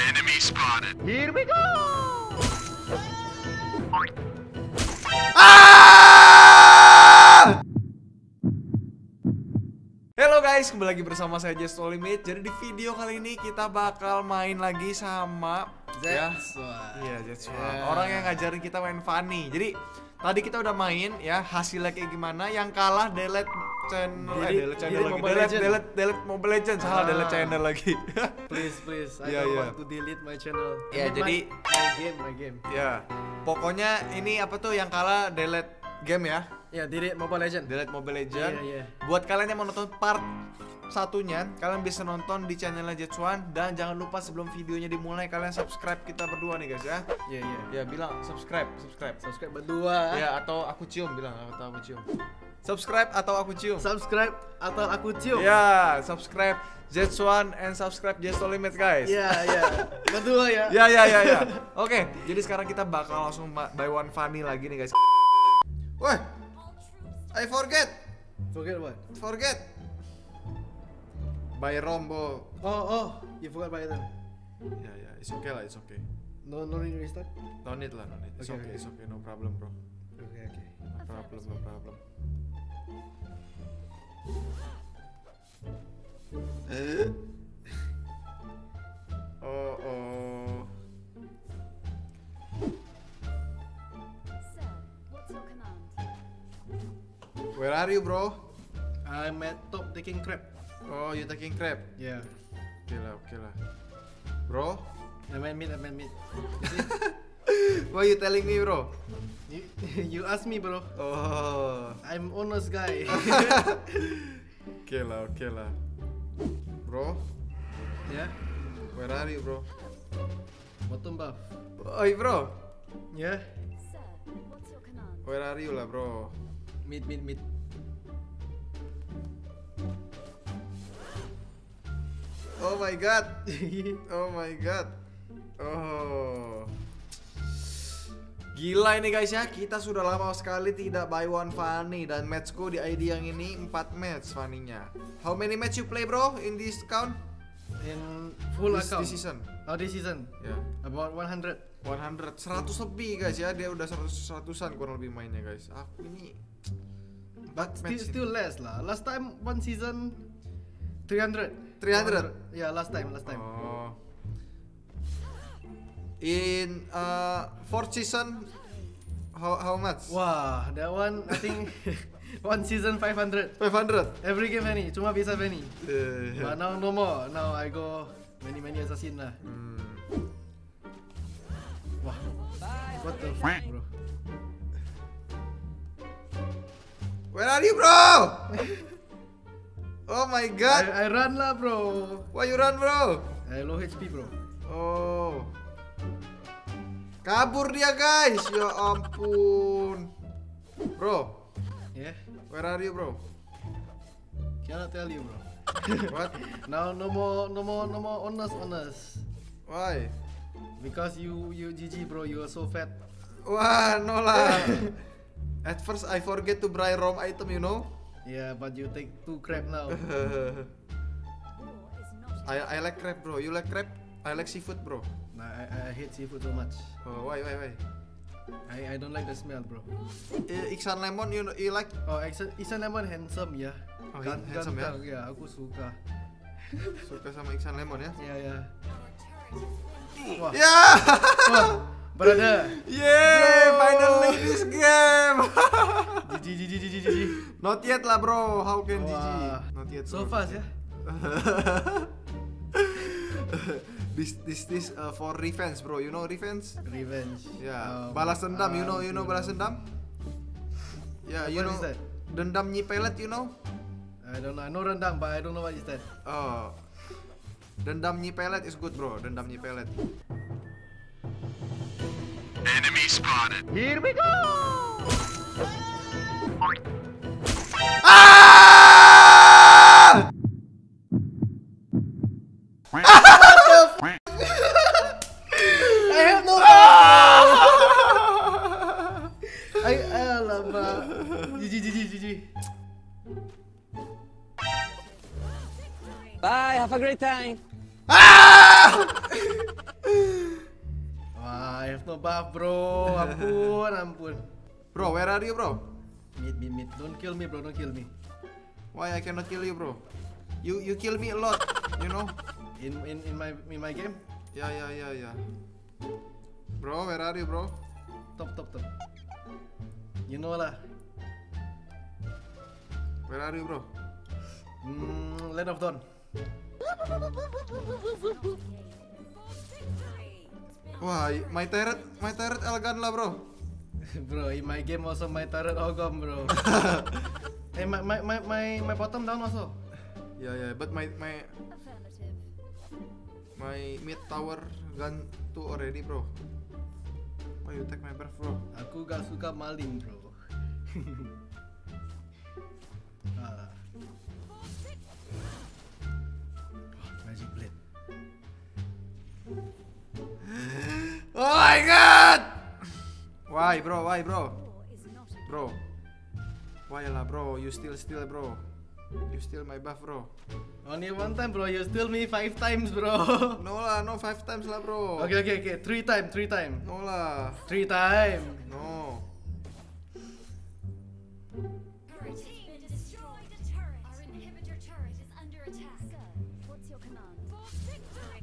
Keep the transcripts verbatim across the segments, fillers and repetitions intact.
Enemy spotted. Here we go. Ah! Halo guys, kembali lagi bersama saya Jestolimit. Jadi di video kali ini kita bakal main lagi sama Zetswan. Iya, Zetswan. Yeah. Orang yang ngajarin kita main Fanny. Jadi tadi kita udah main ya, hasilnya kayak gimana? Yang kalah delete channel, eh Delete- delete channel delete lagi. Mobile Delete, Legends. delete, delete Mobile Legends. Salah, Ah. delete channel lagi. Please, please. I Yeah, don't yeah. want to delete my channel. Yeah, I mean, jadi- my, my game, my game. Ya, pokoknya ini apa tuh yang kalah delete game ya? Ya, delete Mobile Legend. Delete Mobile Legends. Iya, iya. Buat kalian yang mau nonton part satunya, kalian bisa nonton di channelnya Zetswan. Dan jangan lupa sebelum videonya dimulai, kalian subscribe kita berdua nih guys ya. Iya, iya. Ya bilang subscribe, subscribe. Subscribe berdua. Ya atau aku cium, bilang atau aku cium. Subscribe atau aku cium. Subscribe atau aku cium. Ya, subscribe Zetswan and subscribe Jestolimit guys. Iya, iya. Berdua ya. Ya ya ya ya. Oke, jadi sekarang kita bakal langsung buy one Fanny lagi nih guys. Woi, I forget, Forget what? forget. Buy Rombo. Oh, oh. You forgot by them. Ya ya, it's okay lah, it's okay. No, no need to restart. No need lah, no need. It's Okay, okay, okay. it's okay, no problem bro. Okay, okay. No problem, no problem. Eh? Oh oh. Sir, what's your command? Where are you bro? I'm at top taking crap. Oh, you taking crap? Yeah. Oke lah, oke lah. Bro, I'm at mid, I'm at mid. what you telling me bro? You, you ask me, bro. Oh, I'm honest guy. oke lah, oke lah. Bro, Yeah. where are you bro? Bottom buff. Oi bro, Yeah. Sir, what's your command? where are you lah bro? Mid, mid, mid. Oh my god, oh my god. Oh, gila ini guys ya, kita sudah lama sekali tidak buy one Fanny. Dan matchku di I D yang ini empat match Fanny-nya. How many match you play bro in this account? In full This, account. this season? Oh, this season. Ya, About one hundred. yeah. seratus lebih guys ya. Dia udah seratus seratusan kurang lebih mainnya guys. Aku ini But empat still, match still less lah. Last time one season three hundred. three hundred? Yeah, last time, last time. Oh. In uh, fourth season, how how much? Wah, that one I think one season five hundred. five hundred. Every game any, cuma bisa any. Eh, But now no more. Now I go many many assassin lah. hmm. Wah. What the fuck, bro? Where are you, bro? Oh my god. I, I run lah, bro. Why you run, bro? I low H P, bro. Oh. Kabur dia, guys. Ya ampun. Bro, Yeah. where are you, bro? Cannot tell you, bro. What? Now no more, no more, no more honest, honest. Why? Because you, you G G, bro. You are so fat. Wah, no lah. At first I forget to buy ROM item, you know. Yeah, but you take two crab now. War is not I I like crab, bro. You like crab? I like seafood, bro. Nah, I, I hate seafood so much. Oh, why why why? I, I don't like the smell, bro. Eh, Iksan lemon you you like? Oh, Isan, Isan Lemon handsome ya. Oh, han- handsome ya? ganteng, ya? Aku suka. Suka sama Iksan lemon ya? Ya, ya. Wah, Ya! wah, brother. Yeay, finally this game. G G G G G G G. Not yet lah, bro. How can G G? Wah, Not yet. so bro. fast ya. This this this uh, for revenge, bro. You know revenge? Revenge. Ya, Um, balas dendam. You know um, you know balas dendam? Ya, you What know is that? dendam nyipelet, you know? I don't know. I know rendang, but I don't know what is that. Oh. Dendam nyipelet is good, bro. Dendam nyipelet. Enemy spotted. Here we go. Ah! I have no. I alamak. G G G G G G. Bye, have a great time. Ah! I have no buff, bro. Ampun, ampun. Bro, where are you, bro? Mid, mid, mid. Don't kill me, bro. Don't kill me. Why I cannot kill you, bro? You you kill me a lot, you know? In in in my in my game. Ya ya ya ya. Bro, where are you, bro? Top, top, top. You know lah. Where are you, bro? Hmm, Land of Dawn. Wah, my turret, my turret elegan lah, bro. Bro, in my game also my turret Ogom, bro. Hey, my my my my my bottom down also. Ya ya, but my my Affirmative. my mid tower gun tuh already, bro. Why you take my breath, bro? Aku gak suka maling, bro. ah. Oh, magic blade. Oh my god! Why, bro? Why, bro? War is not a Bro. Why lah, bro? You still steal, bro. You steal my buff, bro. Only one time, bro. You steal me five times, bro. No lah, no five times lah, bro. Okay, okay, okay. Three time, three time, No lah. three time. No. Turret has been destroyed. A turret. Our inhibitor turret is under attack. Sir, what's your command? For victory.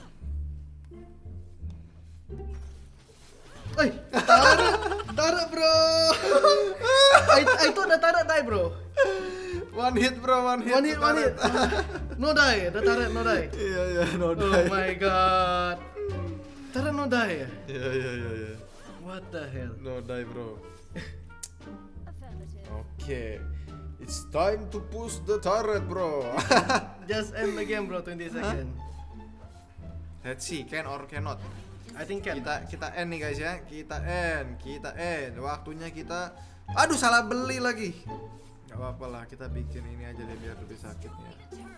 Oi, tarik, tarik, bro. I, I thought the tarik die, bro. One hit, bro. One hit. One hit, one hit. No die, the tarik no die. Iya, iya, no Oh my god. Tarik no die. Iya, iya, iya, iya. What the hell? No die, bro. Affirmative. Okay. It's time to push the turret, bro. Just end the game, bro. twenty seconds. Let's see, can or cannot. I think can. Kita kita end nih guys ya. Kita end, kita end. Waktunya kita. Aduh, salah beli lagi. Gak apa-apa lah, kita bikin ini aja deh biar lebih sakitnya.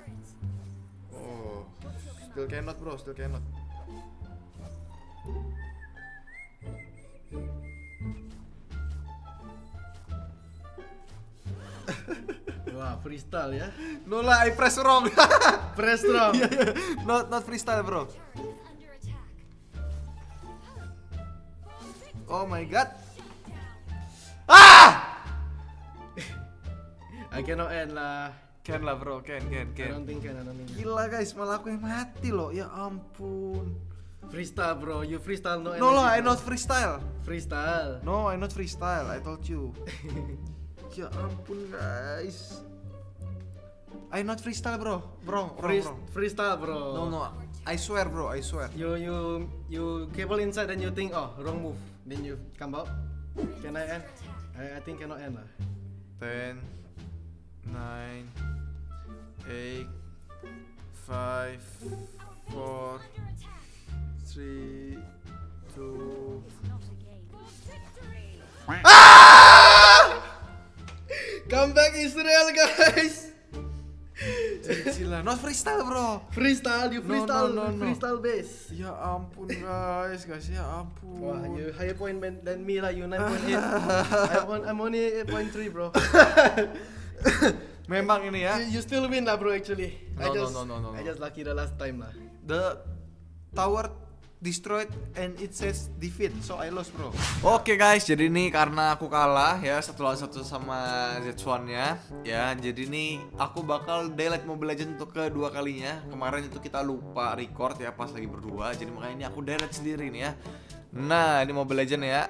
Oh, still cannot, bro, still cannot. Wah, freestyle ya. No lah, I press wrong. Press strong. not not freestyle, bro. Turret is under attack. Oh my god. Ah! I cannot end lah. Can lah, bro, can, can, I don't think can, I don't think can. Gila guys, malah aku yang mati loh. Ya ampun. Freestyle, bro. You freestyle no No energy, lah, I bro. not freestyle. Freestyle. No, I not freestyle. I told you. Ya ampun guys. I not freestyle, bro. Bro, bro, Free, bro. freestyle, bro. No, no. I swear, bro. I swear. You you you cable inside and you think oh wrong move. Then you come out. Can I end? I, I think cannot end lah. ten, nine, eight, five, four, three, two. Not a game. Victory. Come back Israel, guys. Gila, not freestyle, bro. Freestyle, you No, freestyle, no, no, no. freestyle base. Ya ampun guys, guys ya ampun. Wah, you higher point man- than me lah, you nine point eight. I'm, on, I'm only eight point three, bro. Memang ini ya. You, you still win lah, bro. Actually, I No, no, just no, no, no, I no. just lucky the last time lah. The tower destroyed and it says defeat, so I lost, bro. Oke guys, jadi ini karena aku kalah ya satu lawan satu sama Z satu nya ya. Jadi ini aku bakal delete Mobile Legends untuk kedua kalinya. Kemarin itu kita lupa record ya pas lagi berdua. Jadi makanya ini aku delete sendiri nih ya. Nah, ini Mobile Legends ya.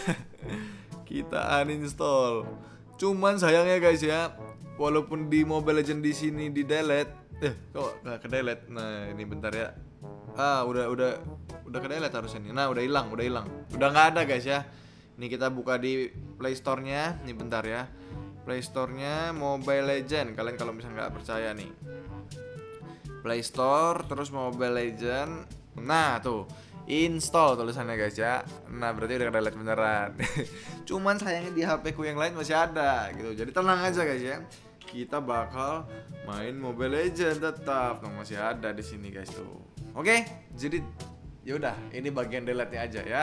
Kita uninstall. Cuman sayangnya guys ya, walaupun di Mobile Legends di sini di delete, eh kok nggak ke delete. Nah, ini bentar ya. Ah, udah udah udah ke delete harusnya nih. Nah, udah hilang, udah hilang. Udah nggak ada guys ya. Ini kita buka di Play Store-nya. Nih bentar ya. Play Store-nya Mobile Legends. Kalian kalau misalnya nggak percaya nih. Play Store terus Mobile Legends. Nah, tuh. Install tulisannya guys ya. Nah, berarti udah ke delete beneran. Cuman sayangnya di H P ku yang lain masih ada gitu. Jadi tenang aja guys ya. Kita bakal main Mobile Legends tetap. Nah, masih ada di sini guys tuh. Oke, jadi yaudah, ini bagian delete-nya aja ya.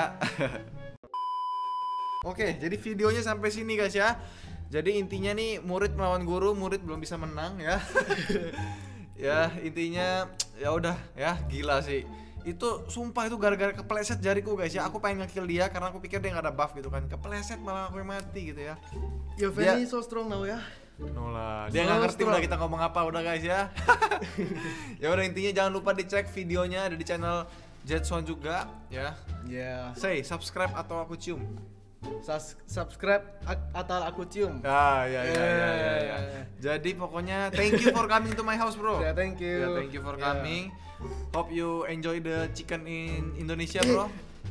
Oke, jadi videonya sampai sini guys ya. Jadi intinya nih murid melawan guru, murid belum bisa menang ya. Ya, intinya ya udah ya, gila sih. Itu sumpah itu gara-gara kepleset jariku guys ya. Aku pengen nge-kill dia karena aku pikir dia nggak ada buff gitu kan. Kepleset malah aku yang mati gitu ya. Your Fanny so strong now ya. No lah, dia So nggak ngerti strong. udah kita ngomong apa udah guys ya. Ya udah intinya jangan lupa dicek videonya ada di channel Jetson juga ya. Yeah. Say subscribe atau aku cium. Sus- subscribe ak- atau aku cium. Ah ya ya ya ya, ya. Yeah. Jadi pokoknya thank you for coming to my house bro. Yeah, thank you. Yeah, thank you for Yeah. coming. Hope you enjoy the chicken in Indonesia bro.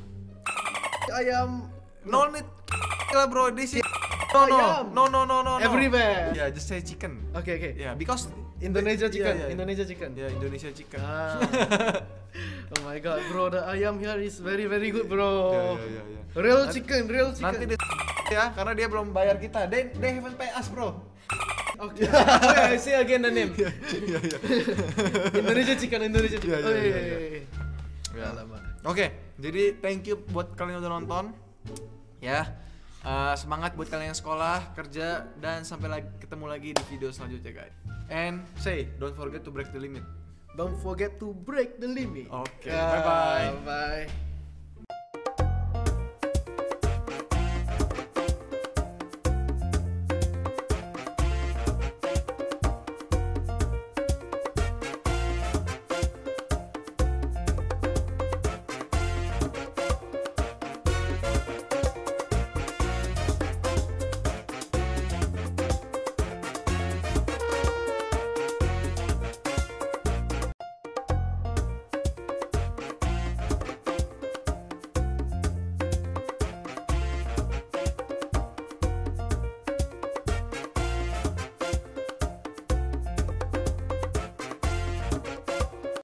Ayam No need lah bro, this is no no Ayam. no no no no no. everywhere. Yeah, just say chicken. Oke oke. Yeah, because Indonesia chicken. Yeah, yeah, yeah. Indonesia chicken. Yeah, Indonesia chicken. Ah. Oh my god, bro, the ayam here is very very good, bro. Yeah, yeah, yeah, yeah. Real Nanti- chicken, real chicken. Nanti dia ya, karena dia belum bayar kita. They they haven't pay us, bro. Okay. Wait, I say again the name. Iya, iya. Indonesia chicken, Indonesia chicken. Iya, iya, Oh, iya, iya, iya. iya. Ya. Alamak. Oke, jadi thank you buat kalian yang udah nonton. Ya. Uh, semangat buat kalian yang sekolah, kerja, dan sampai lagi ketemu lagi di video selanjutnya, guys. And say, don't forget to break the limit. Don't forget to break the limit. Oke, Ah, bye-bye. Bye.